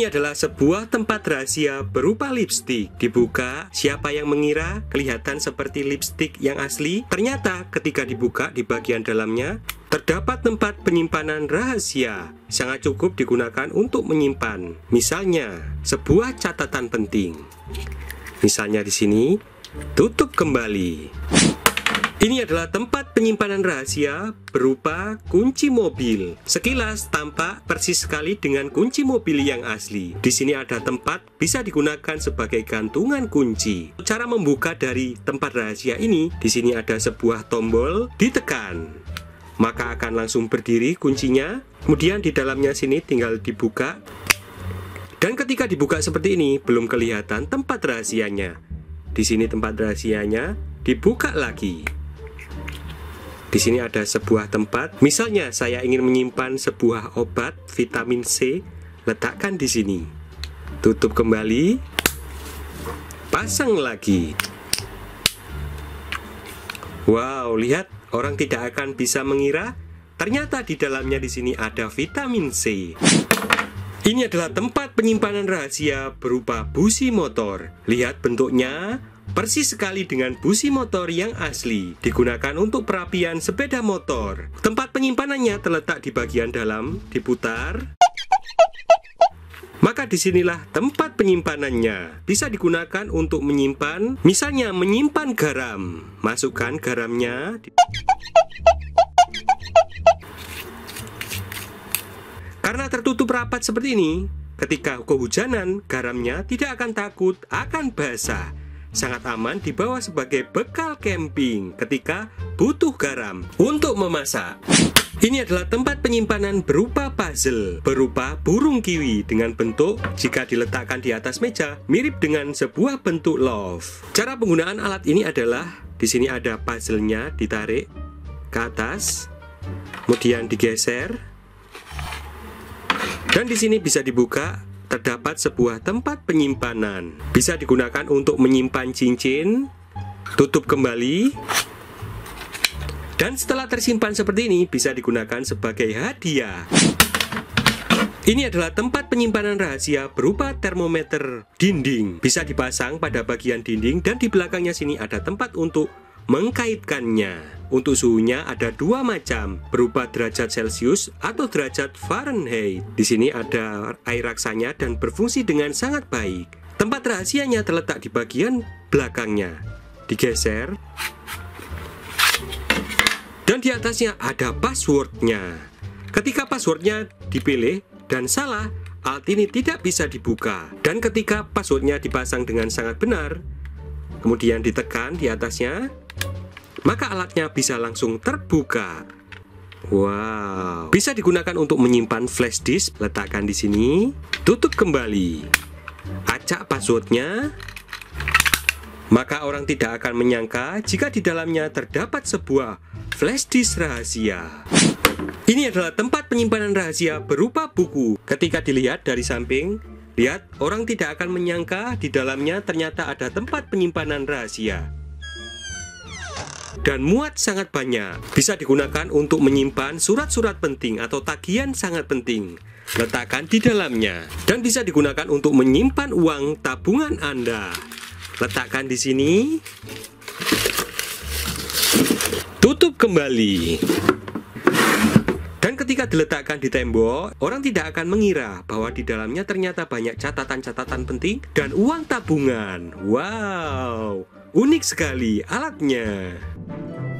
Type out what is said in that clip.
Ini adalah sebuah tempat rahasia berupa lipstik. Dibuka, siapa yang mengira kelihatan seperti lipstik yang asli? Ternyata ketika dibuka di bagian dalamnya terdapat tempat penyimpanan rahasia. Sangat cukup digunakan untuk menyimpan, misalnya sebuah catatan penting. Misalnya di sini, tutup kembali. Ini adalah tempat penyimpanan rahasia berupa kunci mobil. Sekilas tampak persis sekali dengan kunci mobil yang asli. Di sini ada tempat bisa digunakan sebagai gantungan kunci. Cara membuka dari tempat rahasia ini, di sini ada sebuah tombol, ditekan, maka akan langsung berdiri kuncinya. Kemudian di dalamnya sini tinggal dibuka. Dan ketika dibuka seperti ini, belum kelihatan tempat rahasianya. Di sini tempat rahasianya, dibuka lagi. Di sini ada sebuah tempat, misalnya saya ingin menyimpan sebuah obat vitamin C, letakkan di sini. Tutup kembali, pasang lagi. Wow, lihat, orang tidak akan bisa mengira ternyata di dalamnya di sini ada vitamin C. Ini adalah tempat penyimpanan rahasia berupa busi motor. Lihat bentuknya persis sekali dengan busi motor yang asli, digunakan untuk perapian sepeda motor. Tempat penyimpanannya terletak di bagian dalam, diputar. Maka disinilah tempat penyimpanannya. Bisa digunakan untuk menyimpan, misalnya menyimpan garam. Masukkan garamnya. Karena tertutup rapat seperti ini, ketika kehujanan, garamnya tidak akan takut akan basah. Sangat aman dibawa sebagai bekal camping ketika butuh garam untuk memasak. Ini adalah tempat penyimpanan berupa puzzle, berupa burung kiwi dengan bentuk jika diletakkan di atas meja mirip dengan sebuah bentuk love. Cara penggunaan alat ini adalah di sini ada puzzle-nya, ditarik ke atas, kemudian digeser, dan di sini bisa dibuka. Terdapat sebuah tempat penyimpanan. Bisa digunakan untuk menyimpan cincin. Tutup kembali. Dan setelah tersimpan seperti ini, bisa digunakan sebagai hadiah. Ini adalah tempat penyimpanan rahasia berupa termometer dinding. Bisa dipasang pada bagian dinding dan di belakangnya sini ada tempat untuk mengkaitkannya. Untuk suhunya ada dua macam, berupa derajat Celcius atau derajat Fahrenheit. Di sini ada air raksanya dan berfungsi dengan sangat baik. Tempat rahasianya terletak di bagian belakangnya. Digeser. Dan di atasnya ada passwordnya. Ketika passwordnya dipilih dan salah, alat ini tidak bisa dibuka. Dan ketika passwordnya dipasang dengan sangat benar, kemudian ditekan di atasnya, maka alatnya bisa langsung terbuka. Wow, bisa digunakan untuk menyimpan flash disk. Letakkan di sini, tutup kembali, acak passwordnya, maka orang tidak akan menyangka jika di dalamnya terdapat sebuah flash disk rahasia. Ini adalah tempat penyimpanan rahasia berupa buku. Ketika dilihat dari samping, lihat, orang tidak akan menyangka di dalamnya ternyata ada tempat penyimpanan rahasia. Dan muat sangat banyak. Bisa digunakan untuk menyimpan surat-surat penting atau tagihan sangat penting. Letakkan di dalamnya. Dan bisa digunakan untuk menyimpan uang tabungan Anda. Letakkan di sini. Tutup kembali. Dan ketika diletakkan di tembok, orang tidak akan mengira bahwa di dalamnya ternyata banyak catatan-catatan penting dan uang tabungan. Wow, unik sekali alatnya.